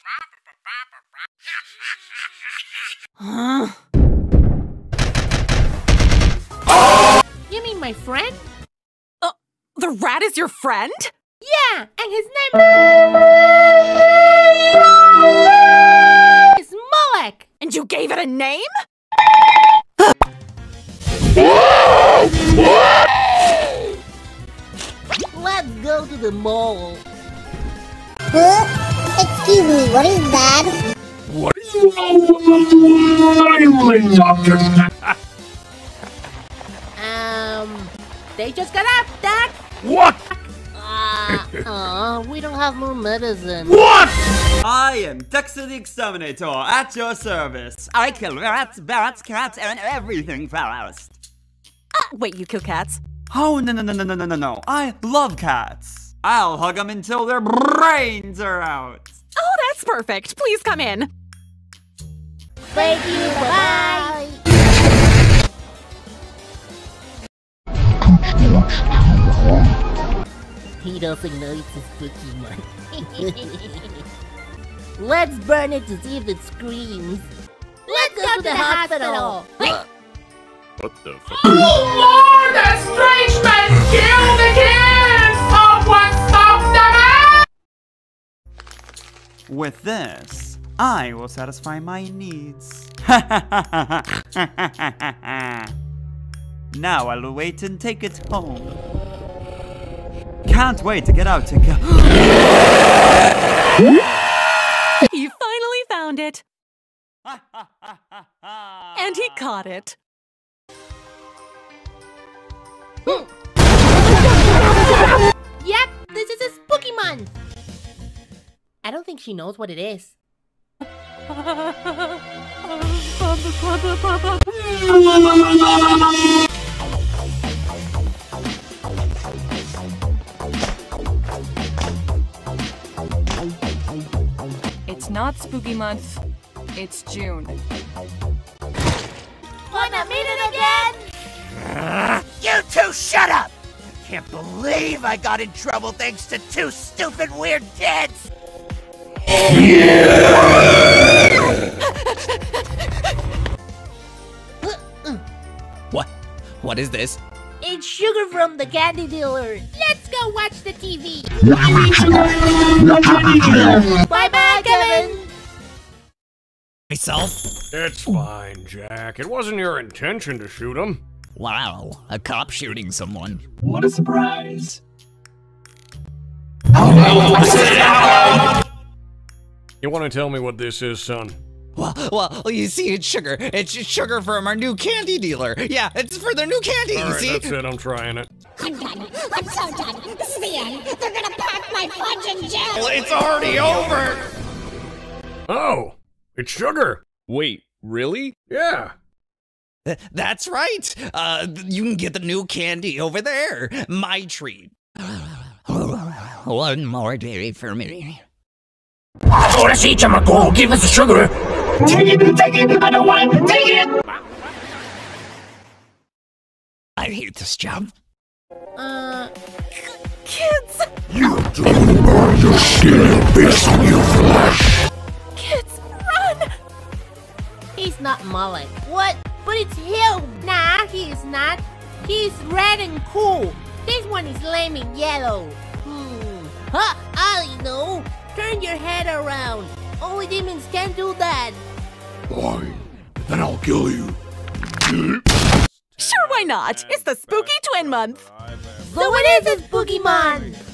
Huh? You mean my friend? The rat is your friend? Yeah, and his name is Molek. And you gave it a name? Let's go to the mall. Huh? Excuse me, what is that? What are you talking? They just got up, Doc. What? We don't have more medicine. What? I am Dexter the Exterminator at your service. I kill rats, bats, cats, and everything fast. Wait, you kill cats? Oh, no. I love cats. I'll hug them until their brains are out. Oh, that's perfect. Please come in. Thank you, bye-bye. He doesn't know it's a spooky one. Let's burn it to see if it screams. Let's go to the hospital. What the fuck? Oh Lord, that strange man killed the kids! Someone stop the man! With this, I will satisfy my needs. Now I'll wait and take it home. Can't wait to get out and go. You finally found it. And he caught it. Yep, this is a spooky month. I don't think she knows what it is. It's not spooky month. It's June. Wanna meet it again? You two shut up! I can't believe I got in trouble thanks to two stupid weird kids! What is this? It's Sugar from the candy dealer. Let's go watch the TV. Bye-bye, Kevin. Myself? It's fine, Jack. It wasn't your intention to shoot him. Wow, a cop shooting someone. What a surprise! You want to tell me what this is, son? Well, you see, it's sugar. It's sugar from our new candy dealer. Yeah, it's for their new candy, All you right, see? that's it. I'm trying it. I'm done. I'm so done. This is the end. They're gonna pack my fudge in jail. Well, it's already over! Oh, it's sugar. Wait, really? Yeah. That's right. You can get the new candy over there. My treat. One more day for me. Oh, let's eat him, go. Give us the sugar. Take it. I don't want it. Take it. I hate this job. Kids! You don't burn your skin based on your flesh. Kids, run! He's not Molek. What? But it's him. Nah, he is not. He's red and cool. This one is lame and yellow. Huh, I know. Turn your head around. Only demons can do that. Fine. Then I'll kill you. Sure, why not? It's the spooky twin month. So it is a spooky month.